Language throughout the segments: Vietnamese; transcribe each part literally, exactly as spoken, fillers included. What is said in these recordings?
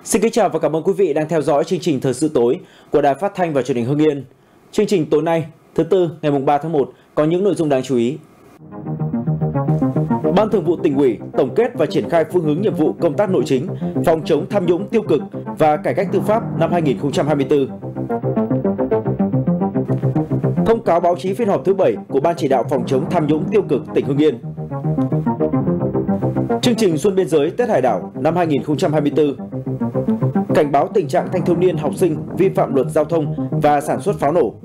Xin kính chào và cảm ơn quý vị đang theo dõi chương trình Thời sự tối của Đài Phát thanh và Truyền hình Hưng Yên. Chương trình tối nay, thứ tư, ngày ba tháng một có những nội dung đáng chú ý. Ban Thường vụ Tỉnh ủy tổng kết và triển khai phương hướng nhiệm vụ công tác nội chính, phòng chống tham nhũng tiêu cực và cải cách tư pháp năm hai nghìn không trăm hai mươi tư. Thông cáo báo chí phiên họp thứ bảy của Ban chỉ đạo phòng chống tham nhũng tiêu cực tỉnh Hưng Yên. Chương trình Xuân biên giới Tết Hải đảo năm hai nghìn không trăm hai mươi tư. Cảnh báo tình trạng thanh thiếu niên học sinh vi phạm luật giao thông và sản xuất pháo nổ.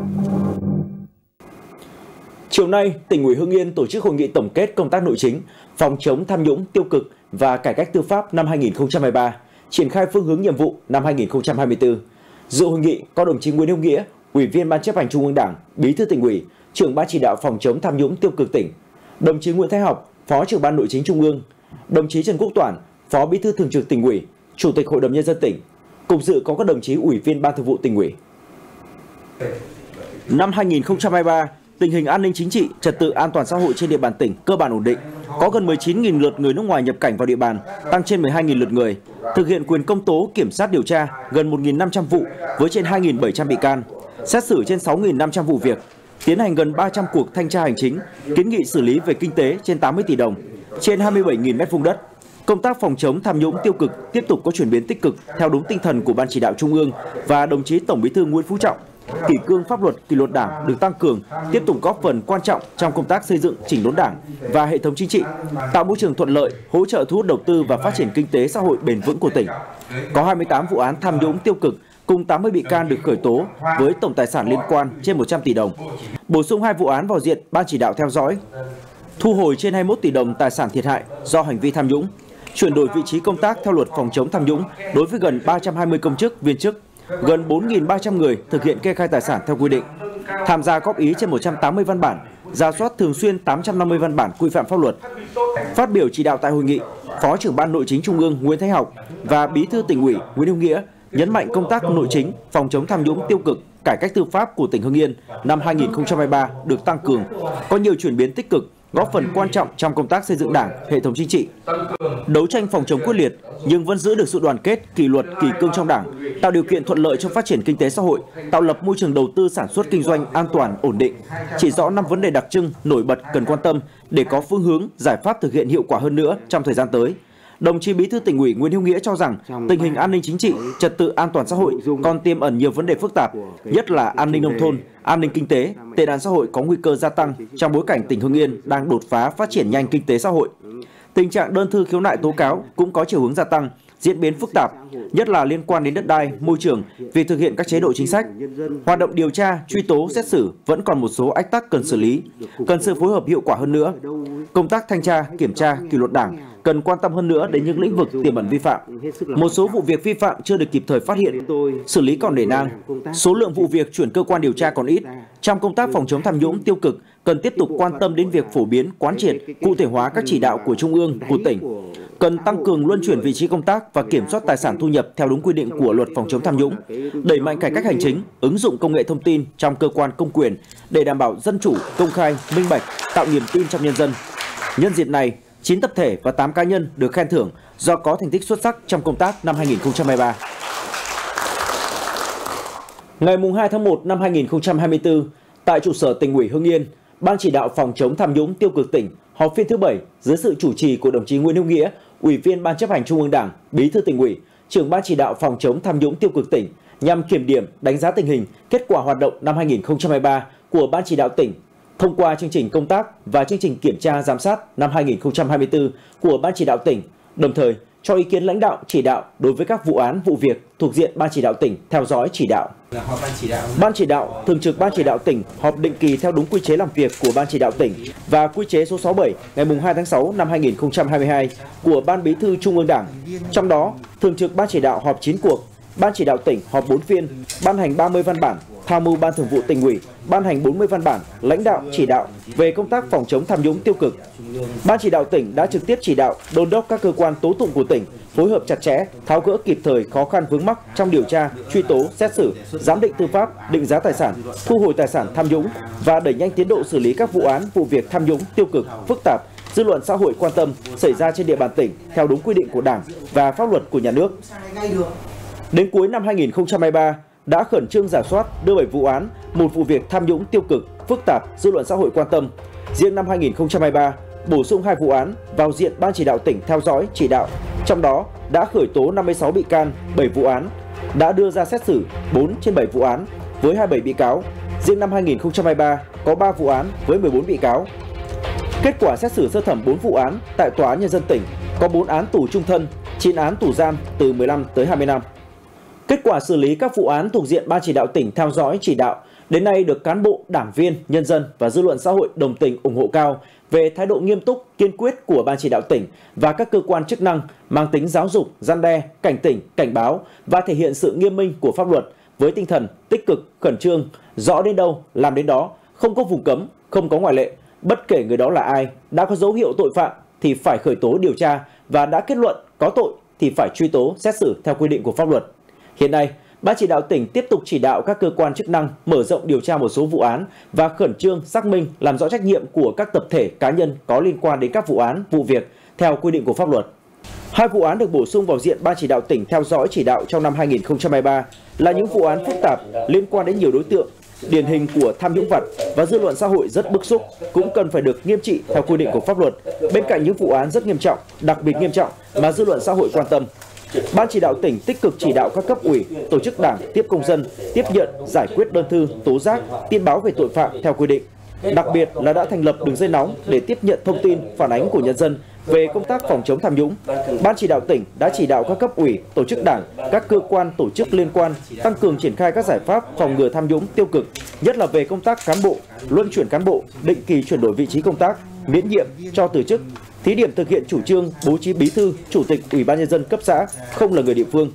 Chiều nay, tỉnh ủy Hưng Yên tổ chức hội nghị tổng kết công tác nội chính, phòng chống tham nhũng tiêu cực và cải cách tư pháp năm hai nghìn không trăm hai mươi ba, triển khai phương hướng nhiệm vụ năm hai nghìn không trăm hai mươi tư. Dự hội nghị có đồng chí Nguyễn Hữu Nghĩa, Ủy viên Ban chấp hành Trung ương Đảng, Bí thư Tỉnh ủy, Trưởng Ban chỉ đạo phòng chống tham nhũng tiêu cực tỉnh, đồng chí Nguyễn Thái Học, Phó Trưởng Ban Nội chính Trung ương, đồng chí Trần Quốc Toản, Phó Bí thư Thường trực Tỉnh ủy, Chủ tịch Hội đồng Nhân dân tỉnh. Cùng dự có các đồng chí Ủy viên Ban Thường vụ Tỉnh ủy. Năm hai nghìn không trăm hai mươi ba, tình hình an ninh chính trị, trật tự an toàn xã hội trên địa bàn tỉnh cơ bản ổn định, có gần mười chín nghìn lượt người nước ngoài nhập cảnh vào địa bàn, tăng trên mười hai nghìn lượt người, thực hiện quyền công tố, kiểm sát điều tra gần một nghìn năm trăm vụ với trên hai nghìn bảy trăm bị can, xét xử trên sáu nghìn năm trăm vụ việc, tiến hành gần ba trăm cuộc thanh tra hành chính, kiến nghị xử lý về kinh tế trên tám mươi tỷ đồng, trên hai mươi bảy nghìn mét vuông đất. Công tác phòng chống tham nhũng tiêu cực tiếp tục có chuyển biến tích cực theo đúng tinh thần của Ban chỉ đạo Trung ương và đồng chí Tổng Bí thư Nguyễn Phú Trọng. Kỷ cương pháp luật, kỷ luật đảng được tăng cường, tiếp tục góp phần quan trọng trong công tác xây dựng chỉnh đốn đảng và hệ thống chính trị, tạo môi trường thuận lợi, hỗ trợ thu hút đầu tư và phát triển kinh tế xã hội bền vững của tỉnh. Có hai mươi tám vụ án tham nhũng tiêu cực cùng tám mươi bị can được khởi tố với tổng tài sản liên quan trên một trăm tỷ đồng. Bổ sung hai vụ án vào diện Ban chỉ đạo theo dõi, thu hồi trên hai mươi mốt tỷ đồng tài sản thiệt hại do hành vi tham nhũng, chuyển đổi vị trí công tác theo luật phòng chống tham nhũng đối với gần ba trăm hai mươi công chức, viên chức, gần bốn nghìn ba trăm người thực hiện kê khai tài sản theo quy định, tham gia góp ý trên một trăm tám mươi văn bản, rà soát thường xuyên tám trăm năm mươi văn bản quy phạm pháp luật. Phát biểu chỉ đạo tại hội nghị, Phó Trưởng Ban Nội chính Trung ương Nguyễn Thái Học và Bí thư Tỉnh ủy Nguyễn Hữu Nghĩa nhấn mạnh công tác nội chính, phòng chống tham nhũng tiêu cực, cải cách tư pháp của tỉnh Hưng Yên năm hai nghìn không trăm hai mươi ba được tăng cường, có nhiều chuyển biến tích cực, góp phần quan trọng trong công tác xây dựng đảng, hệ thống chính trị. Đấu tranh phòng chống quyết liệt nhưng vẫn giữ được sự đoàn kết, kỷ luật, kỷ cương trong đảng, tạo điều kiện thuận lợi cho phát triển kinh tế xã hội, tạo lập môi trường đầu tư sản xuất kinh doanh an toàn, ổn định. Chỉ rõ năm vấn đề đặc trưng, nổi bật cần quan tâm để có phương hướng, giải pháp thực hiện hiệu quả hơn nữa trong thời gian tới. Đồng chí Bí thư Tỉnh ủy Nguyễn Hữu Nghĩa cho rằng tình hình an ninh chính trị, trật tự an toàn xã hội còn tiềm ẩn nhiều vấn đề phức tạp, nhất là an ninh nông thôn, an ninh kinh tế, tệ nạn xã hội có nguy cơ gia tăng trong bối cảnh tỉnh Hưng Yên đang đột phá phát triển nhanh kinh tế xã hội. Tình trạng đơn thư khiếu nại tố cáo cũng có chiều hướng gia tăng, diễn biến phức tạp, nhất là liên quan đến đất đai, môi trường, việc thực hiện các chế độ chính sách. Hoạt động điều tra, truy tố, xét xử vẫn còn một số ách tắc cần xử lý, cần sự phối hợp hiệu quả hơn nữa. Công tác thanh tra, kiểm tra, kỷ luật đảng cần quan tâm hơn nữa đến những lĩnh vực tiềm ẩn vi phạm. Một số vụ việc vi phạm chưa được kịp thời phát hiện, xử lý còn nể nang. Số lượng vụ việc chuyển cơ quan điều tra còn ít. Trong công tác phòng chống tham nhũng tiêu cực, cần tiếp tục quan tâm đến việc phổ biến, quán triệt, cụ thể hóa các chỉ đạo của Trung ương, của tỉnh. Cần tăng cường luân chuyển vị trí công tác và kiểm soát tài sản thu nhập theo đúng quy định của luật phòng chống tham nhũng, đẩy mạnh cải cách hành chính, ứng dụng công nghệ thông tin trong cơ quan công quyền để đảm bảo dân chủ, công khai, minh bạch, tạo niềm tin trong nhân dân. Nhân dịp này, chín tập thể và tám cá nhân được khen thưởng do có thành tích xuất sắc trong công tác năm hai nghìn không trăm hai mươi ba. Ngày hai tháng một năm hai nghìn không trăm hai mươi tư, tại trụ sở Tỉnh ủy Hưng Yên, Ban chỉ đạo phòng chống tham nhũng tiêu cực tỉnh họp phiên thứ bảy dưới sự chủ trì của đồng chí Nguyễn Hữu Nghĩa, Ủy viên Ban chấp hành Trung ương Đảng, Bí thư Tỉnh ủy, Trưởng Ban chỉ đạo phòng chống tham nhũng tiêu cực tỉnh nhằm kiểm điểm, đánh giá tình hình, kết quả hoạt động năm hai nghìn không trăm hai mươi ba của Ban chỉ đạo tỉnh, thông qua chương trình công tác và chương trình kiểm tra giám sát năm hai nghìn không trăm hai mươi tư của Ban chỉ đạo tỉnh, đồng thời cho ý kiến lãnh đạo chỉ đạo đối với các vụ án vụ việc thuộc diện Ban chỉ đạo tỉnh theo dõi chỉ đạo. Ban chỉ đạo, thường trực Ban chỉ đạo tỉnh họp định kỳ theo đúng quy chế làm việc của Ban chỉ đạo tỉnh và quy chế số sáu mươi bảy ngày hai tháng sáu năm hai nghìn không trăm hai mươi hai của Ban Bí thư Trung ương Đảng. Trong đó, thường trực Ban chỉ đạo họp chín cuộc, Ban chỉ đạo tỉnh họp bốn phiên, ban hành ba mươi văn bản, tham mưu Ban Thường vụ Tỉnh ủy ban hành bốn mươi văn bản lãnh đạo chỉ đạo về công tác phòng chống tham nhũng tiêu cực. Ban chỉ đạo tỉnh đã trực tiếp chỉ đạo đôn đốc các cơ quan tố tụng của tỉnh phối hợp chặt chẽ, tháo gỡ kịp thời khó khăn vướng mắc trong điều tra, truy tố, xét xử, giám định tư pháp, định giá tài sản, thu hồi tài sản tham nhũng và đẩy nhanh tiến độ xử lý các vụ án vụ việc tham nhũng tiêu cực phức tạp, dư luận xã hội quan tâm xảy ra trên địa bàn tỉnh theo đúng quy định của Đảng và pháp luật của nhà nước. Đến cuối năm hai nghìn không trăm hai mươi ba, đã khẩn trương rà soát đưa bảy vụ án, một vụ việc tham nhũng tiêu cực, phức tạp, dư luận xã hội quan tâm. Riêng năm hai nghìn không trăm hai mươi ba, bổ sung hai vụ án vào diện Ban chỉ đạo tỉnh theo dõi, chỉ đạo. Trong đó đã khởi tố năm mươi sáu bị can, bảy vụ án, đã đưa ra xét xử bốn trên bảy vụ án với hai mươi bảy bị cáo. Riêng năm hai nghìn không trăm hai mươi ba có ba vụ án với mười bốn bị cáo. Kết quả xét xử sơ thẩm bốn vụ án tại Tòa án Nhân dân tỉnh có bốn án tù trung thân, chín án tù giam từ mười lăm tới hai mươi năm. Kết quả xử lý các vụ án thuộc diện Ban chỉ đạo tỉnh theo dõi, chỉ đạo đến nay được cán bộ, đảng viên, nhân dân và dư luận xã hội đồng tình ủng hộ cao về thái độ nghiêm túc, kiên quyết của Ban chỉ đạo tỉnh và các cơ quan chức năng, mang tính giáo dục, răn đe, cảnh tỉnh, cảnh báo và thể hiện sự nghiêm minh của pháp luật với tinh thần tích cực, khẩn trương, rõ đến đâu làm đến đó, không có vùng cấm, không có ngoại lệ. Bất kể người đó là ai, đã có dấu hiệu tội phạm thì phải khởi tố điều tra và đã kết luận có tội thì phải truy tố xét xử theo quy định của pháp luật. Hiện nay, Ban chỉ đạo tỉnh tiếp tục chỉ đạo các cơ quan chức năng mở rộng điều tra một số vụ án và khẩn trương xác minh làm rõ trách nhiệm của các tập thể, cá nhân có liên quan đến các vụ án, vụ việc theo quy định của pháp luật. Hai vụ án được bổ sung vào diện Ban chỉ đạo tỉnh theo dõi, chỉ đạo trong năm hai nghìn không trăm hai mươi ba là những vụ án phức tạp liên quan đến nhiều đối tượng, điển hình của tham nhũng vặt và dư luận xã hội rất bức xúc, cũng cần phải được nghiêm trị theo quy định của pháp luật. Bên cạnh những vụ án rất nghiêm trọng, đặc biệt nghiêm trọng mà dư luận xã hội quan tâm, Ban chỉ đạo tỉnh tích cực chỉ đạo các cấp ủy, tổ chức đảng tiếp công dân, tiếp nhận, giải quyết đơn thư, tố giác, tin báo về tội phạm theo quy định. Đặc biệt là đã thành lập đường dây nóng để tiếp nhận thông tin, phản ánh của nhân dân về công tác phòng chống tham nhũng. Ban chỉ đạo tỉnh đã chỉ đạo các cấp ủy, tổ chức đảng, các cơ quan, tổ chức liên quan tăng cường triển khai các giải pháp phòng ngừa tham nhũng tiêu cực, nhất là về công tác cán bộ, luân chuyển cán bộ, định kỳ chuyển đổi vị trí công tác, miễn nhiệm, cho từ chức. Thí điểm thực hiện chủ trương bố trí bí thư, chủ tịch Ủy ban nhân dân cấp xã không là người địa phương.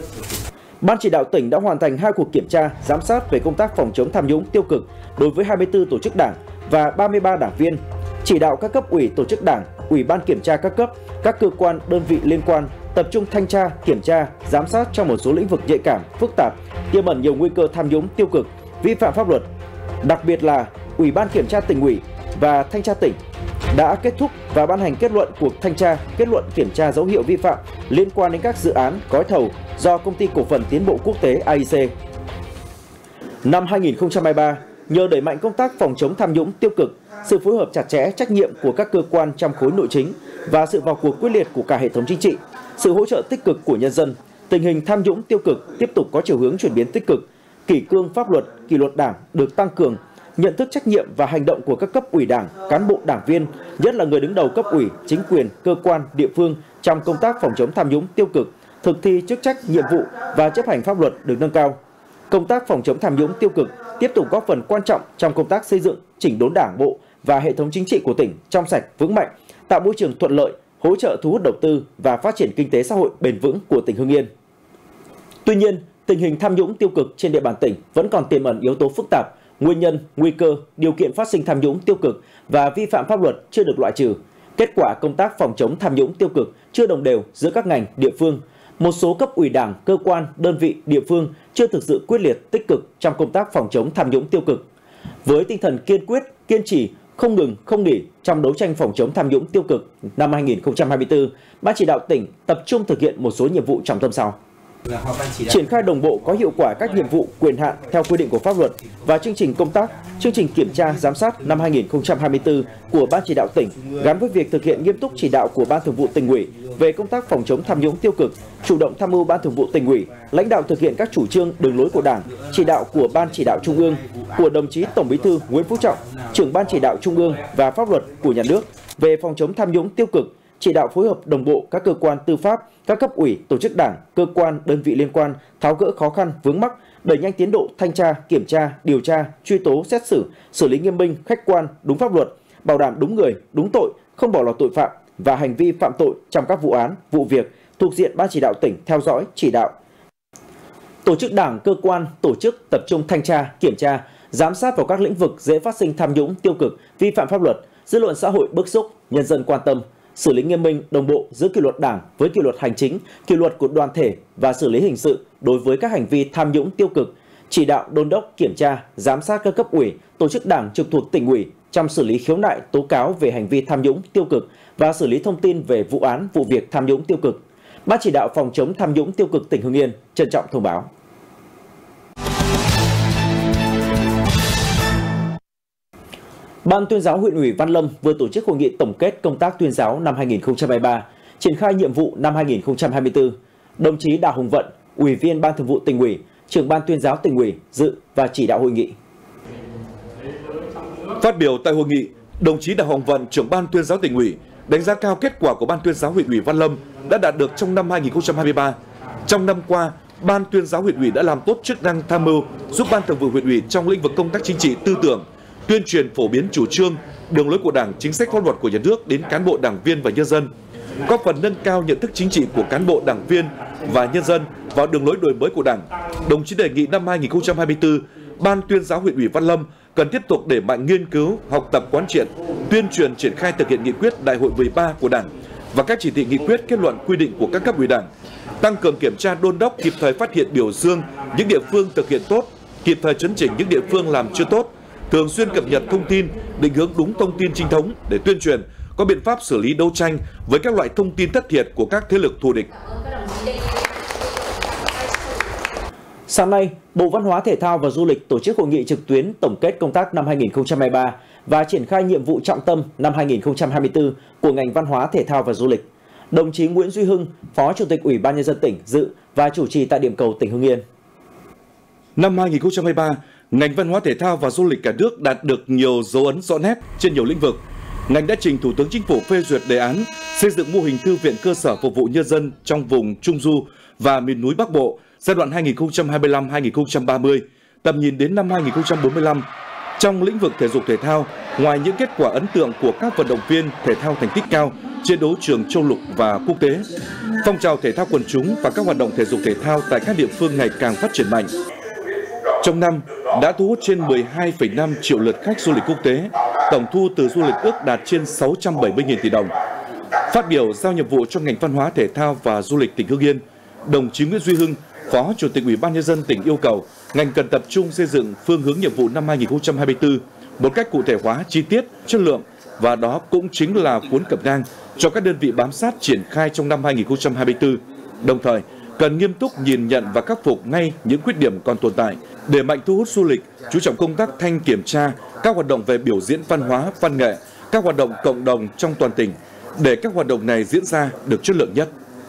Ban chỉ đạo tỉnh đã hoàn thành hai cuộc kiểm tra, giám sát về công tác phòng chống tham nhũng tiêu cực đối với hai mươi tư tổ chức đảng và ba mươi ba đảng viên, chỉ đạo các cấp ủy, tổ chức đảng, ủy ban kiểm tra các cấp, các cơ quan, đơn vị liên quan tập trung thanh tra, kiểm tra, giám sát trong một số lĩnh vực nhạy cảm, phức tạp, tiềm ẩn nhiều nguy cơ tham nhũng tiêu cực, vi phạm pháp luật. Đặc biệt là Ủy ban kiểm tra tỉnh ủy và thanh tra tỉnh đã kết thúc và ban hành kết luận cuộc thanh tra, kết luận kiểm tra dấu hiệu vi phạm liên quan đến các dự án, gói thầu do Công ty Cổ phần Tiến bộ Quốc tế a i xê. Năm hai nghìn không trăm hai mươi ba, nhờ đẩy mạnh công tác phòng chống tham nhũng tiêu cực, sự phối hợp chặt chẽ, trách nhiệm của các cơ quan trong khối nội chính và sự vào cuộc quyết liệt của cả hệ thống chính trị, sự hỗ trợ tích cực của nhân dân, tình hình tham nhũng tiêu cực tiếp tục có chiều hướng chuyển biến tích cực, kỷ cương pháp luật, kỷ luật đảng được tăng cường, nhận thức trách nhiệm và hành động của các cấp ủy đảng, cán bộ đảng viên, nhất là người đứng đầu cấp ủy, chính quyền, cơ quan, địa phương trong công tác phòng chống tham nhũng tiêu cực, thực thi chức trách, nhiệm vụ và chấp hành pháp luật được nâng cao. Công tác phòng chống tham nhũng tiêu cực tiếp tục góp phần quan trọng trong công tác xây dựng, chỉnh đốn Đảng bộ và hệ thống chính trị của tỉnh trong sạch, vững mạnh, tạo môi trường thuận lợi, hỗ trợ thu hút đầu tư và phát triển kinh tế xã hội bền vững của tỉnh Hưng Yên. Tuy nhiên, tình hình tham nhũng tiêu cực trên địa bàn tỉnh vẫn còn tiềm ẩn yếu tố phức tạp, nguyên nhân, nguy cơ, điều kiện phát sinh tham nhũng tiêu cực và vi phạm pháp luật chưa được loại trừ. Kết quả công tác phòng chống tham nhũng tiêu cực chưa đồng đều giữa các ngành, địa phương. Một số cấp ủy đảng, cơ quan, đơn vị, địa phương chưa thực sự quyết liệt, tích cực trong công tác phòng chống tham nhũng tiêu cực. Với tinh thần kiên quyết, kiên trì, không ngừng, không nghỉ trong đấu tranh phòng chống tham nhũng tiêu cực, năm hai nghìn không trăm hai mươi tư, Ban chỉ đạo tỉnh tập trung thực hiện một số nhiệm vụ trọng tâm sau: triển khai đồng bộ có hiệu quả các nhiệm vụ, quyền hạn theo quy định của pháp luật và chương trình công tác, chương trình kiểm tra giám sát năm hai nghìn không trăm hai mươi tư của Ban chỉ đạo tỉnh gắn với việc thực hiện nghiêm túc chỉ đạo của Ban Thường vụ Tỉnh ủy về công tác phòng chống tham nhũng tiêu cực, chủ động tham mưu Ban Thường vụ Tỉnh ủy lãnh đạo thực hiện các chủ trương, đường lối của Đảng, chỉ đạo của Ban chỉ đạo Trung ương, của đồng chí Tổng Bí thư Nguyễn Phú Trọng, trưởng Ban chỉ đạo Trung ương và pháp luật của nhà nước về phòng chống tham nhũng tiêu cực, chỉ đạo phối hợp đồng bộ các cơ quan tư pháp, các cấp ủy, tổ chức đảng, cơ quan, đơn vị liên quan tháo gỡ khó khăn, vướng mắc, đẩy nhanh tiến độ thanh tra, kiểm tra, điều tra, truy tố, xét xử, xử lý nghiêm minh, khách quan, đúng pháp luật, bảo đảm đúng người, đúng tội, không bỏ lọt tội phạm và hành vi phạm tội trong các vụ án, vụ việc thuộc diện Ban chỉ đạo tỉnh theo dõi, chỉ đạo. Tổ chức đảng, cơ quan, tổ chức tập trung thanh tra, kiểm tra, giám sát vào các lĩnh vực dễ phát sinh tham nhũng tiêu cực, vi phạm pháp luật, dư luận xã hội bức xúc, nhân dân quan tâm, xử lý nghiêm minh, đồng bộ giữa kỷ luật đảng với kỷ luật hành chính, kỷ luật của đoàn thể và xử lý hình sự đối với các hành vi tham nhũng tiêu cực, chỉ đạo đôn đốc, kiểm tra, giám sát các cấp ủy, tổ chức đảng trực thuộc tỉnh ủy, trong xử lý khiếu nại tố cáo về hành vi tham nhũng tiêu cực và xử lý thông tin về vụ án vụ việc tham nhũng tiêu cực. Ban chỉ đạo phòng chống tham nhũng tiêu cực tỉnh Hưng Yên trân trọng thông báo. Ban tuyên giáo huyện ủy Văn Lâm vừa tổ chức hội nghị tổng kết công tác tuyên giáo năm hai nghìn không trăm hai mươi ba, triển khai nhiệm vụ năm hai nghìn không trăm hai mươi tư. Đồng chí Đào Hồng Vận, Ủy viên Ban Thường vụ Tỉnh ủy, Trưởng ban tuyên giáo Tỉnh ủy dự và chỉ đạo hội nghị. Phát biểu tại hội nghị, đồng chí Đào Hồng Vận, Trưởng ban tuyên giáo Tỉnh ủy đánh giá cao kết quả của Ban tuyên giáo huyện ủy Văn Lâm đã đạt được trong năm hai nghìn không trăm hai mươi ba. Trong năm qua, Ban tuyên giáo huyện ủy đã làm tốt chức năng tham mưu giúp Ban Thường vụ huyện ủy trong lĩnh vực công tác chính trị tư tưởng, tuyên truyền phổ biến chủ trương, đường lối của Đảng, chính sách pháp luật của nhà nước đến cán bộ, đảng viên và nhân dân, góp phần nâng cao nhận thức chính trị của cán bộ, đảng viên và nhân dân vào đường lối đổi mới của Đảng. Đồng chí đề nghị năm hai nghìn không trăm hai mươi tư, Ban tuyên giáo huyện ủy Văn Lâm cần tiếp tục đẩy mạnh nghiên cứu, học tập quán triệt, tuyên truyền triển khai thực hiện nghị quyết Đại hội mười ba của Đảng và các chỉ thị nghị quyết, kết luận, quy định của các cấp ủy Đảng, tăng cường kiểm tra đôn đốc, kịp thời phát hiện, biểu dương những địa phương thực hiện tốt, kịp thời chấn chỉnh những địa phương làm chưa tốt, thường xuyên cập nhật thông tin, định hướng đúng thông tin chính thống để tuyên truyền, có biện pháp xử lý đấu tranh với các loại thông tin thất thiệt của các thế lực thù địch. Sáng nay, Bộ Văn hóa Thể thao và Du lịch tổ chức hội nghị trực tuyến tổng kết công tác năm hai nghìn không trăm hai mươi ba và triển khai nhiệm vụ trọng tâm năm hai nghìn không trăm hai mươi tư của ngành Văn hóa Thể thao và Du lịch. Đồng chí Nguyễn Duy Hưng, Phó Chủ tịch Ủy ban Nhân dân tỉnh dự và chủ trì tại điểm cầu tỉnh Hưng Yên. Năm hai nghìn không trăm hai mươi ba, ngành Văn hóa Thể thao và Du lịch cả nước đạt được nhiều dấu ấn rõ nét trên nhiều lĩnh vực. Ngành đã trình Thủ tướng Chính phủ phê duyệt đề án xây dựng mô hình thư viện cơ sở phục vụ nhân dân trong vùng Trung Du và miền núi Bắc Bộ giai đoạn hai nghìn không trăm hai mươi lăm đến hai nghìn không trăm ba mươi, tầm nhìn đến năm hai nghìn không trăm bốn mươi lăm. Trong lĩnh vực thể dục thể thao, ngoài những kết quả ấn tượng của các vận động viên thể thao thành tích cao trên đấu trường châu lục và quốc tế, phong trào thể thao quần chúng và các hoạt động thể dục thể thao tại các địa phương ngày càng phát triển mạnh. Trong năm, đã thu hút trên mười hai phẩy năm triệu lượt khách du lịch quốc tế, tổng thu từ du lịch ước đạt trên sáu trăm bảy mươi nghìn tỷ đồng. Phát biểu giao nhiệm vụ cho ngành Văn hóa Thể thao và Du lịch tỉnh Hưng Yên, đồng chí Nguyễn Duy Hưng, Phó Chủ tịch Ủy ban Nhân dân tỉnh yêu cầu ngành cần tập trung xây dựng phương hướng nhiệm vụ năm hai nghìn không trăm hai mươi tư một cách cụ thể hóa, chi tiết, chất lượng, và đó cũng chính là cuốn cẩm nang cho các đơn vị bám sát triển khai trong năm hai nghìn không trăm hai mươi tư. Đồng thời, cần nghiêm túc nhìn nhận và khắc phục ngay những khuyết điểm còn tồn tại, đẩy mạnh thu hút du lịch, chú trọng công tác thanh kiểm tra các hoạt động về biểu diễn văn hóa, văn nghệ, các hoạt động cộng đồng trong toàn tỉnh, để các hoạt động này diễn ra được chất lượng nhất.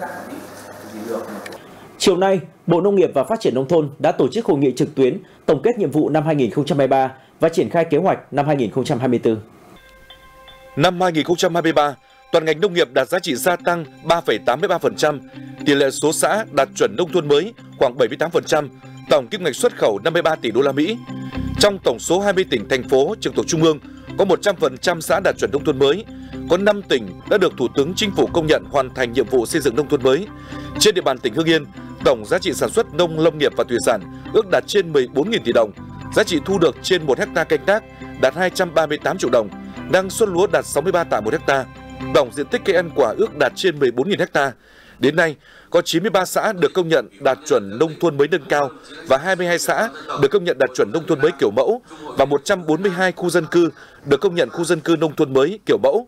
Chiều nay, Bộ Nông nghiệp và Phát triển Nông thôn đã tổ chức hội nghị trực tuyến tổng kết nhiệm vụ năm hai nghìn không trăm hai mươi ba và triển khai kế hoạch năm hai nghìn không trăm hai mươi tư. Năm hai nghìn không trăm hai mươi ba, toàn ngành nông nghiệp đạt giá trị gia tăng ba phẩy tám mươi ba phần trăm, tỷ lệ số xã đạt chuẩn nông thôn mới khoảng bảy mươi tám phần trăm, tổng kim ngạch xuất khẩu năm mươi ba tỷ đô la Mỹ. Trong tổng số hai mươi tỉnh thành phố trực thuộc trung ương, có một trăm phần trăm xã đạt chuẩn nông thôn mới, có năm tỉnh đã được Thủ tướng Chính phủ công nhận hoàn thành nhiệm vụ xây dựng nông thôn mới. Trên địa bàn tỉnh Hưng Yên, tổng giá trị sản xuất nông lâm nghiệp và thủy sản ước đạt trên mười bốn nghìn tỷ đồng, giá trị thu được trên một hecta canh tác đạt hai trăm ba mươi tám triệu đồng, năng suất lúa đạt sáu mươi ba tạ một hecta, tổng diện tích cây ăn quả ước đạt trên mười bốn nghìn hecta. Đến nay, có chín mươi ba xã được công nhận đạt chuẩn nông thôn mới nâng cao và hai mươi hai xã được công nhận đạt chuẩn nông thôn mới kiểu mẫu và một trăm bốn mươi hai khu dân cư được công nhận khu dân cư nông thôn mới kiểu mẫu.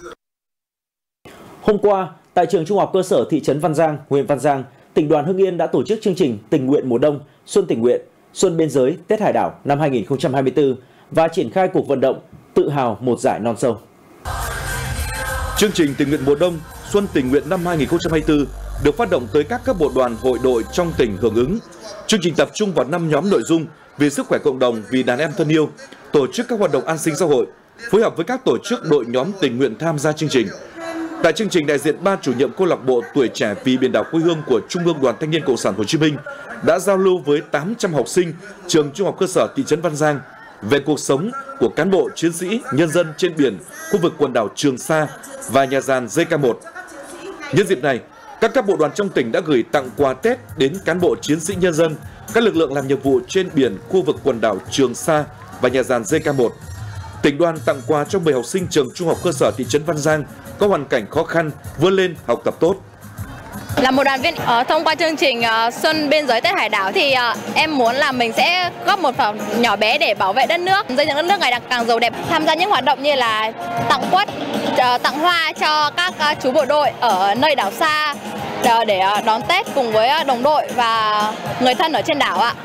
Hôm qua, tại trường Trung học cơ sở thị trấn Văn Giang, huyện Văn Giang, tỉnh đoàn Hưng Yên đã tổ chức chương trình tình nguyện mùa đông, xuân tình nguyện, xuân biên giới, Tết hải đảo năm hai nghìn không trăm hai mươi tư và triển khai cuộc vận động tự hào một dải non sông. Chương trình tình nguyện mùa đông, xuân tình nguyện năm hai nghìn không trăm hai mươi tư được phát động tới các cấp bộ đoàn hội đội trong tỉnh hưởng ứng. Chương trình tập trung vào năm nhóm nội dung vì sức khỏe cộng đồng, vì đàn em thân yêu, tổ chức các hoạt động an sinh xã hội, phối hợp với các tổ chức đội nhóm tình nguyện tham gia chương trình. Tại chương trình, đại diện ban chủ nhiệm câu lạc bộ tuổi trẻ vì biển đảo quê hương của Trung ương Đoàn Thanh niên Cộng sản Hồ Chí Minh đã giao lưu với tám trăm học sinh trường Trung học cơ sở thị trấn Văn Giang về cuộc sống của cán bộ, chiến sĩ, nhân dân trên biển, khu vực quần đảo Trường Sa và nhà giàn J K một. Nhân dịp này, các cấp bộ đoàn trong tỉnh đã gửi tặng quà Tết đến cán bộ, chiến sĩ, nhân dân, các lực lượng làm nhiệm vụ trên biển, khu vực quần đảo Trường Sa và nhà giàn J K một. Tỉnh đoàn tặng quà cho mười học sinh trường Trung học cơ sở thị trấn Văn Giang có hoàn cảnh khó khăn, vươn lên học tập tốt. Là một đoàn viên uh, thông qua chương trình uh, Xuân Biên Giới Tết Hải Đảo thì uh, em muốn là mình sẽ góp một phần nhỏ bé để bảo vệ đất nước, xây dựng đất nước ngày càng giàu đẹp. Tham gia những hoạt động như là tặng quất, uh, tặng hoa cho các uh, chú bộ đội ở nơi đảo xa uh, để uh, đón Tết cùng với uh, đồng đội và người thân ở trên đảo ạ.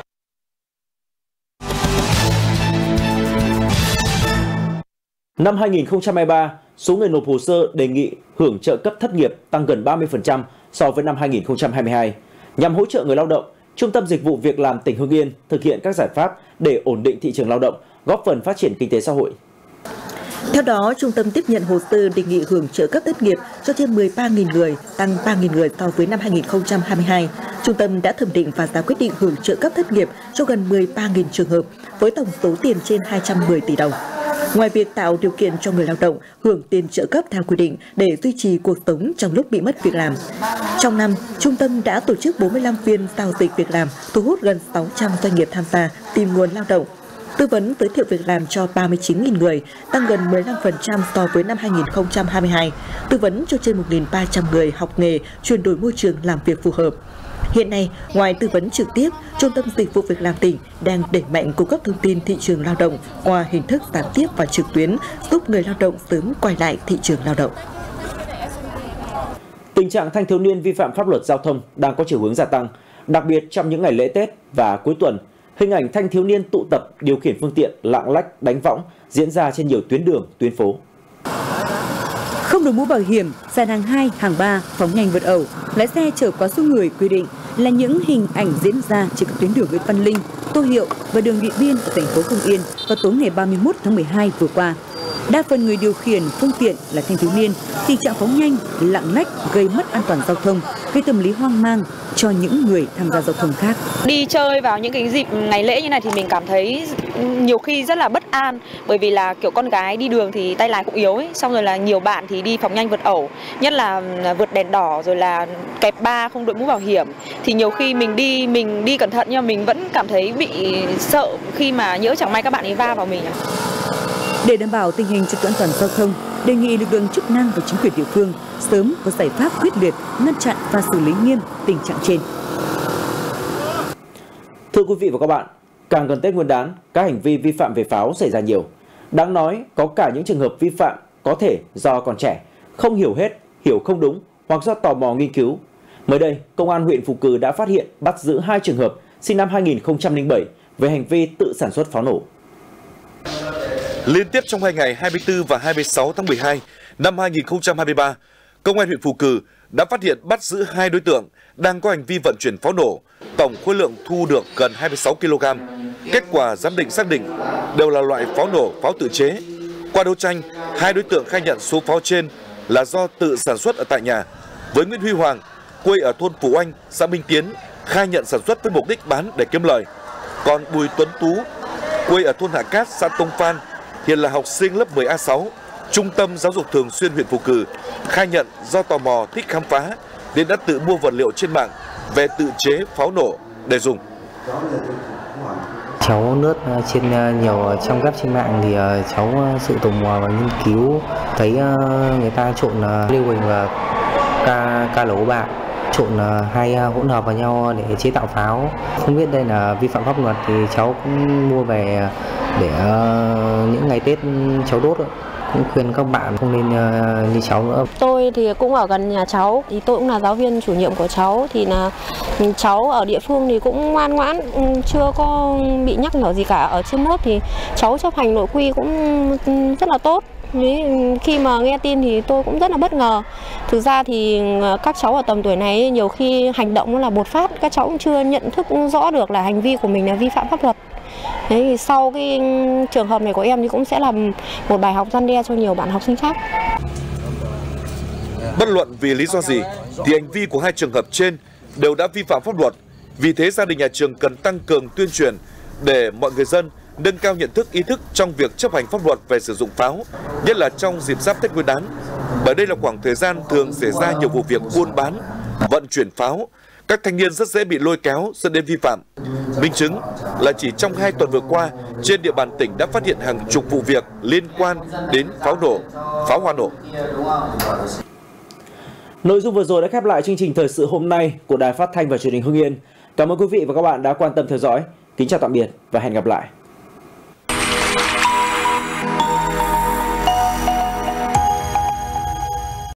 Năm hai nghìn không trăm hai mươi ba, số người nộp hồ sơ đề nghị hưởng trợ cấp thất nghiệp tăng gần ba mươi phần trăm so với năm hai nghìn không trăm hai mươi hai. Nhằm hỗ trợ người lao động, Trung tâm Dịch vụ Việc làm tỉnh Hưng Yên thực hiện các giải pháp để ổn định thị trường lao động, góp phần phát triển kinh tế xã hội. Theo đó, trung tâm tiếp nhận hồ sơ đề nghị hưởng trợ cấp thất nghiệp cho trên mười ba nghìn người, tăng ba nghìn người so với năm hai nghìn không trăm hai mươi hai. Trung tâm đã thẩm định và ra quyết định hưởng trợ cấp thất nghiệp cho gần mười ba nghìn trường hợp với tổng số tiền trên hai trăm mười tỷ đồng. Ngoài việc tạo điều kiện cho người lao động hưởng tiền trợ cấp theo quy định để duy trì cuộc sống trong lúc bị mất việc làm, trong năm, trung tâm đã tổ chức bốn mươi lăm phiên giao dịch việc làm, thu hút gần sáu trăm doanh nghiệp tham gia tìm nguồn lao động, tư vấn giới thiệu việc làm cho ba mươi chín nghìn người, tăng gần mười lăm phần trăm so với năm hai nghìn không trăm hai mươi hai, tư vấn cho trên một nghìn ba trăm người học nghề, chuyển đổi môi trường làm việc phù hợp. Hiện nay, ngoài tư vấn trực tiếp, Trung tâm Dịch vụ Việc làm tỉnh đang đẩy mạnh cung cấp thông tin thị trường lao động qua hình thức gián tiếp và trực tuyến, giúp người lao động sớm quay lại thị trường lao động. Tình trạng thanh thiếu niên vi phạm pháp luật giao thông đang có chiều hướng gia tăng, đặc biệt trong những ngày lễ Tết và cuối tuần. Hình ảnh thanh thiếu niên tụ tập điều khiển phương tiện lạng lách đánh võng diễn ra trên nhiều tuyến đường, tuyến phố. Không đội mũ bảo hiểm, dàn hàng hai, hàng ba, phóng nhanh vượt ẩu, lái xe chở quá số người quy định là những hình ảnh diễn ra trên các tuyến đường Nguyễn Văn Linh, Tô Hiệu và đường Điện Biên ở thành phố Hưng Yên vào tối ngày ba mươi mốt tháng mười hai vừa qua. Đa phần người điều khiển phương tiện là thanh thiếu niên, tình trạng phóng nhanh, lạng lách gây mất an toàn giao thông, gây tâm lý hoang mang cho những người tham gia giao thông khác. Đi chơi vào những cái dịp ngày lễ như này thì mình cảm thấy nhiều khi rất là bất an, bởi vì là kiểu con gái đi đường thì tay lái cũng yếu ấy, xong rồi là nhiều bạn thì đi phóng nhanh vượt ẩu, nhất là vượt đèn đỏ rồi là kẹp ba không đội mũ bảo hiểm, thì nhiều khi mình đi mình đi cẩn thận nhưng mà mình vẫn cảm thấy bị sợ khi mà nhỡ chẳng may các bạn ấy va vào mình. Để đảm bảo tình hình trật tự an toàn giao thông, đề nghị lực lượng chức năng và chính quyền địa phương sớm có giải pháp quyết liệt ngăn chặn và xử lý nghiêm tình trạng trên. Thưa quý vị và các bạn, càng gần Tết Nguyên đán, các hành vi vi phạm về pháo xảy ra nhiều. Đáng nói, có cả những trường hợp vi phạm có thể do còn trẻ, không hiểu hết, hiểu không đúng hoặc do tò mò nghiên cứu. Mới đây, Công an huyện Phù Cử đã phát hiện bắt giữ hai trường hợp sinh năm hai nghìn không trăm lẻ bảy về hành vi tự sản xuất pháo nổ. Liên tiếp trong hai ngày hai mươi tư và hai mươi sáu tháng mười hai năm hai nghìn không trăm hai mươi ba, Công an huyện Phù Cử đã phát hiện bắt giữ hai đối tượng đang có hành vi vận chuyển pháo nổ, tổng khối lượng thu được gần hai mươi sáu ki lô gam. Kết quả giám định xác định đều là loại pháo nổ, pháo tự chế. Qua đấu tranh, hai đối tượng khai nhận số pháo trên là do tự sản xuất ở tại nhà. Với Nguyễn Huy Hoàng, quê ở thôn Phú Anh, xã Minh Tiến, khai nhận sản xuất với mục đích bán để kiếm lời. Còn Bùi Tuấn Tú, quê ở thôn Hạ Cát, xã Tông Phan, hiện là học sinh lớp mười A sáu, Trung tâm Giáo dục Thường xuyên huyện Phù Cử, khai nhận do tò mò thích khám phá nên đã tự mua vật liệu trên mạng về tự chế pháo nổ để dùng. Cháu lướt trên nhiều trang web trên mạng thì cháu sự tò mò và nghiên cứu thấy người ta trộn lưu huỳnh và ca ca lấu bạc, trộn hai hỗn hợp vào nhau để chế tạo pháo. Không biết đây là vi phạm pháp luật thì cháu cũng mua về để uh, những ngày Tết cháu đốt. Cũng khuyên các bạn không nên uh, như cháu nữa. Tôi thì cũng ở gần nhà cháu, thì tôi cũng là giáo viên chủ nhiệm của cháu, thì là cháu ở địa phương thì cũng ngoan ngoãn, chưa có bị nhắc nhở gì cả. Ở trên lớp thì cháu chấp hành nội quy cũng rất là tốt. Khi mà nghe tin thì tôi cũng rất là bất ngờ. Thực ra thì các cháu ở tầm tuổi này nhiều khi hành động nó là bột phát, các cháu cũng chưa nhận thức rõ được là hành vi của mình là vi phạm pháp luật. Đấy, thì sau cái trường hợp này của em thì cũng sẽ là một bài học răn đe cho nhiều bạn học sinh khác. Bất luận vì lý do gì thì hành vi của hai trường hợp trên đều đã vi phạm pháp luật. Vì thế gia đình nhà trường cần tăng cường tuyên truyền để mọi người dân nâng cao nhận thức, ý thức trong việc chấp hành pháp luật về sử dụng pháo, nhất là trong dịp giáp Tết Nguyên đán. Bởi đây là khoảng thời gian thường xảy ra nhiều vụ việc buôn bán, vận chuyển pháo. Các thanh niên rất dễ bị lôi kéo dẫn đến vi phạm. Minh chứng là chỉ trong hai tuần vừa qua, trên địa bàn tỉnh đã phát hiện hàng chục vụ việc liên quan đến pháo nổ, pháo hoa nổ. Nội dung vừa rồi đã khép lại chương trình thời sự hôm nay của Đài Phát thanh và Truyền hình Hưng Yên. Cảm ơn quý vị và các bạn đã quan tâm theo dõi. Kính chào tạm biệt và hẹn gặp lại.